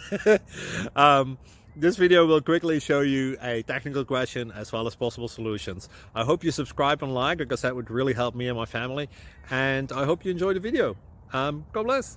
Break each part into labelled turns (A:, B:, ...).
A: This video will quickly show you a technical question as well as possible solutions. I hope you subscribe and like, because that would really help me and my family. And I hope you enjoy the video. God bless.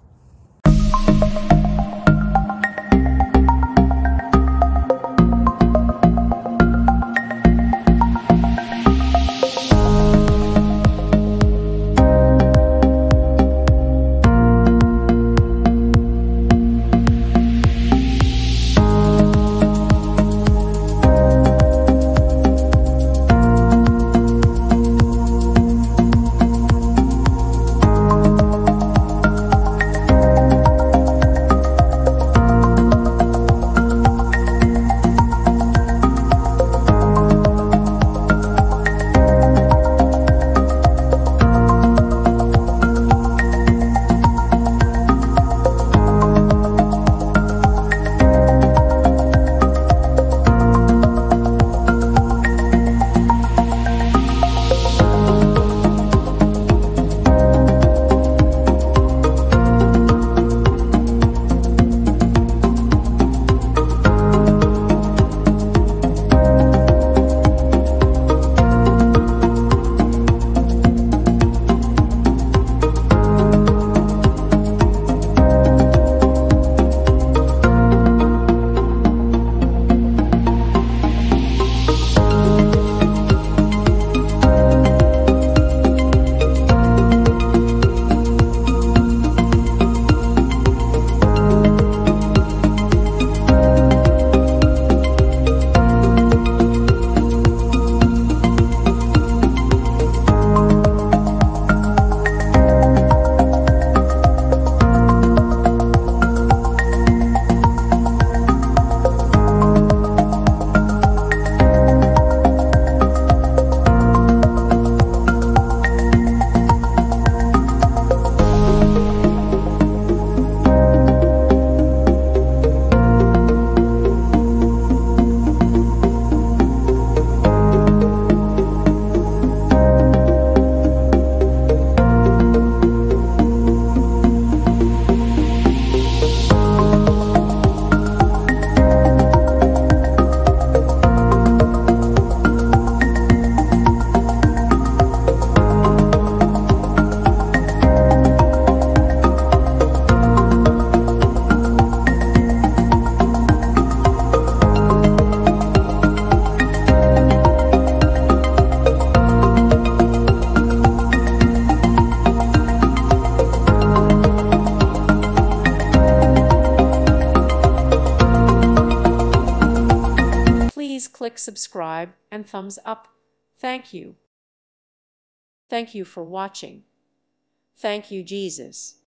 B: Please click subscribe and thumbs up. Thank you. Thank you for watching. Thank you, Jesus.